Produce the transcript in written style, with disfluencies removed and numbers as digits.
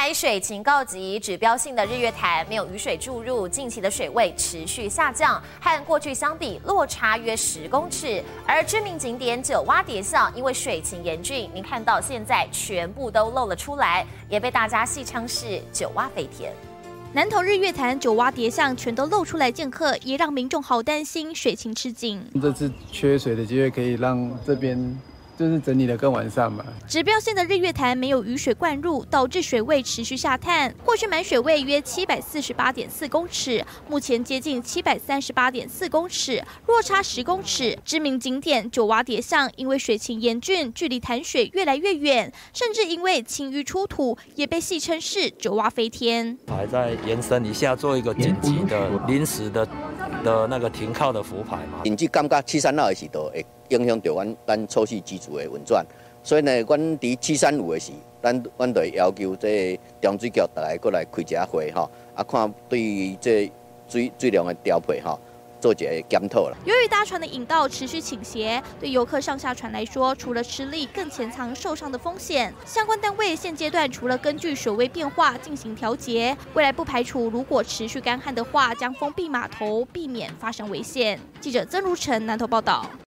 来水情告急，指标性的日月潭没有雨水注入，近期的水位持续下降，和过去相比落差约10公尺。而知名景点九蛙蝶巷因为水情严峻，您看到现在全部都露了出来，也被大家戏称是九蛙飞天。 南投日月潭九蛙蝶巷全都露出来见客，也让民众好担心水情吃紧。 这次缺水的机会可以让这边就是整理得更完善嘛。 指标线的日月潭没有雨水灌入，导致水位持续下探。过去满水位约748.4公尺，目前接近738.4公尺，落差10公尺。知名景点九蛙蝶巷因为水情严峻，距离潭水越来越远，甚至因为清淤出土，也被戏称是九蛙飞天。 还在延伸一下，做一个紧急的、临时的那个停靠的浮排嘛。 甚至感觉736的时候会影响到咱初始机组的运转，所以呢，阮伫735的时，阮就会要求这中水局大家过来开一下会吼，看对于这水量的调配吼。 做一个检讨了。 由于搭船的引道持续倾斜，对游客上下船来说，除了吃力，更潜藏受伤的风险。相关单位现阶段除了根据水位变化进行调节，未来不排除如果持续干旱的话，将封闭码头，避免发生危险。记者曾如成南投报道。